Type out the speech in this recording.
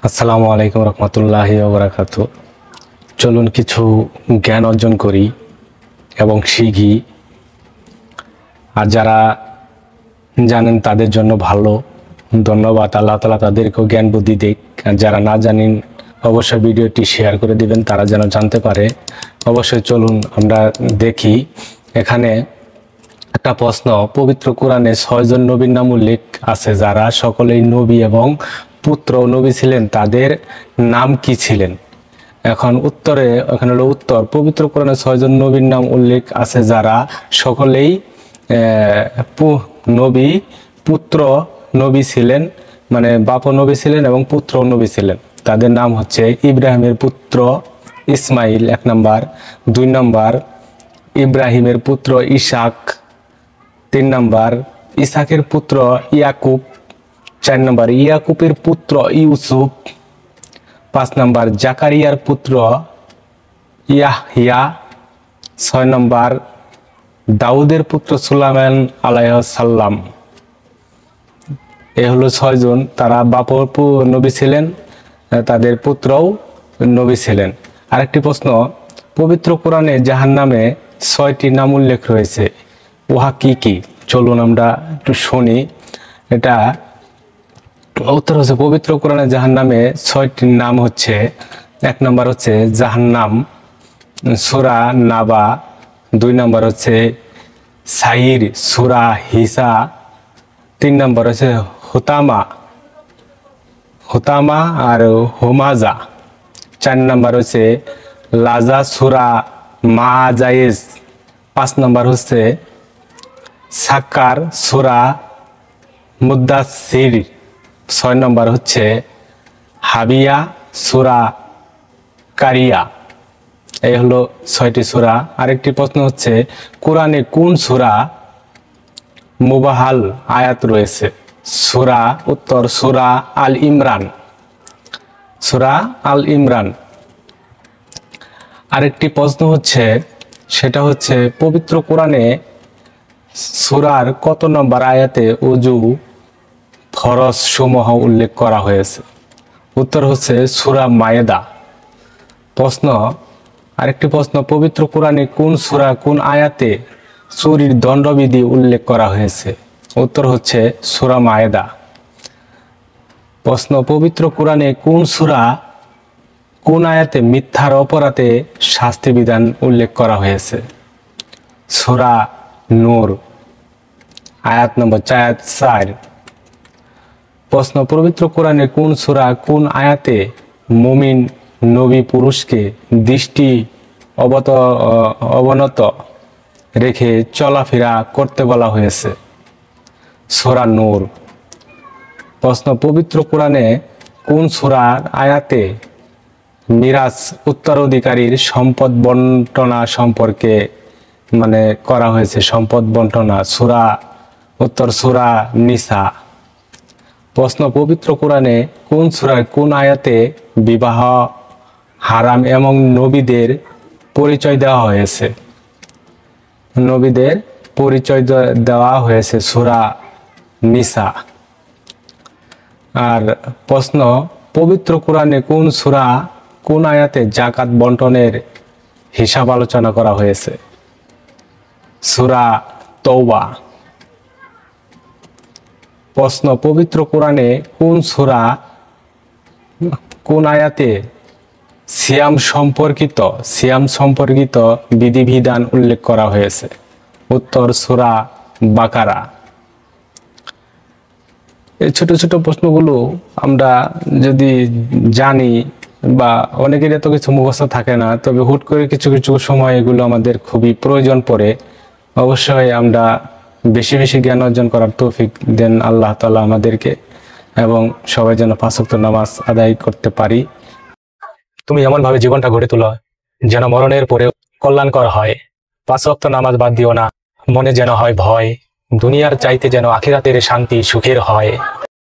আসসালামু আলাইকুম রহমতুল্লাহি ওয়া বারাকাতুহু। চলুন কিছু জ্ঞান অর্জন করি এবং শিখি। আর যারা জানেন তাদের জন্য ভালো, ধন্যবাদ। আল্লাহ তাআলা তাদেরকেও জ্ঞান বুদ্ধি দিক। আর যারা না জানেন অবশ্যই ভিডিওটি শেয়ার করে দিবেন, তারা যেন জানতে পারে। অবশ্যই চলুন আমরা দেখি। এখানে একটা প্রশ্ন, পবিত্র কোরআনে 6 জন নবীর নাম উল্লেখ আছে যারা সকলেই নবী এবং পুত্র নবী ছিলেন, তাদের নাম কি ছিলেন? এখন এখানে হলো উত্তর, পবিত্র কোরআনে 6 জন নবীর নাম উল্লেখ আছে যারা সকলেই নবী, পুত্র নবী ছিলেন, মানে বাপও নবী ছিলেন এবং পুত্র নবী ছিলেন। তাদের নাম হচ্ছে ইব্রাহিমের পুত্র ইসমাইল 1 নম্বর, 2 নম্বর ইব্রাহিমের পুত্র ইসাক, 3 নম্বর ইসাকের পুত্র ইয়াকুব, 4 নম্বর ইয়াকুবের পুত্র ইউসুফ, 5 নম্বর জাকারিয়ার পুত্র ইয়াহইয়া, 6 নম্বর দাউদের পুত্র সুলাইমান আলাইহিস সালাম। এ হলো 6 জন, তারা বাপও নবী ছিলেন, তাদের পুত্রও নবী ছিলেন। আরেকটি প্রশ্ন, পবিত্র কোরআনে জাহান্নামে 6টি নাম উল্লেখ রয়েছে, উহা কি কি? চলুন আমরা একটু শুনি। এটা উত্তর হচ্ছে, পবিত্র কোরআনে জাহান্নামে 6টি নাম হচ্ছে, 1 নম্বর হচ্ছে জাহান্নাম, সূরা নাবা, 2 নম্বর হচ্ছে সাইর, সূরা হিসা, 3 নম্বর হচ্ছে হুতামা আর হুমাজা, 4 নম্বর হচ্ছে লাজা, সূরা মাজাইজ, 5 নম্বর হচ্ছে সাক্কার, সূরা মুদাসসির, 6 নম্বর হচ্ছে হাবিয়া, সূরা কারিয়া। এই হলো 6টি সূরা। আরেকটি প্রশ্ন হচ্ছে, কোরআনে কোন সূরা মুবাহাল আয়াত রয়েছে? উত্তর সূরা আল ইমরান, সূরা আল ইমরান। আরেকটি প্রশ্ন হচ্ছে, সেটা হচ্ছে পবিত্র কোরআনে সূরার কত নম্বর আয়াতে ওযু ফরজ সমূহ উল্লেখ করা হয়েছে? উত্তর হচ্ছে সূরা মায়েদা। আরেকটি প্রশ্ন, পবিত্র কোরআনে কোন সূরা কোন আয়াতে চুরির দণ্ডবিধি উল্লেখ করা হয়েছে? উত্তর হচ্ছে সূরা মায়েদা। পবিত্র কোরআনে কোন সূরা কোন আয়াতে মিথ্যার অপরাধে শাস্তি বিধান উল্লেখ করা হয়েছে? সূরা নূর, আয়াত নম্বর 4। পবিত্র কোরআনে কোন সূরা কোন আয়াতে মুমিন নবী পুরুষকে দৃষ্টি অবনত রেখে চলাফেরা করতে বলা হয়েছে? সূরা নূর। পবিত্র কোরআনে কোন সূরার আয়াতে মিরাজ উত্তরাধিকারীর সম্পদ বন্টনা সম্পর্কে করা হয়েছে? সম্পদ বন্টনা উত্তর সূরা নিসা। পবিত্র কোরআনে কোন সূরার কোন আয়াতে বিবাহ হারাম এবং নবীদের পরিচয় দেওয়া হয়েছে? নবীদের পরিচয় দেওয়া হয়েছে সূরা নিসা। আর পবিত্র কোরআনে কোন সূরা কোন আয়াতে যাকাত বন্টনের হিসাব আলোচনা করা হয়েছে? সূরা তওবা। পবিত্র কোরআনে কোন সূরা কোন আয়াতে সিয়াম সম্পর্কিত বিধিবিধান উল্লেখ করা হয়েছে? উত্তর সূরা বাকারা। এই ছোট ছোট প্রশ্নগুলো আমরা যদি জানি, বা অনেকের এত কিছু মুখস্থ থাকে না, তবে হুট করে কিছু কিছু সময় এগুলো আমাদের খুবই প্রয়োজন পড়ে। অবশ্যই আমরা বেশি বেশি জ্ঞান অর্জন করার তৌফিক দেন আল্লাহ তাআলা আমাদেরকে, এবং সবাই যেন 5 ওয়াক্ত নামাজ আদায় করতে পারি। তুমি এমনভাবে জীবনটা গড়ে তোলো যেন মরণের পরে কল্যাণকর হয়। 5 ওয়াক্ত নামাজ বাদ দিও না, মনে যেন হয় ভয়, দুনিয়ার চাইতে যেন আখিরাতের শান্তি সুখের হয়।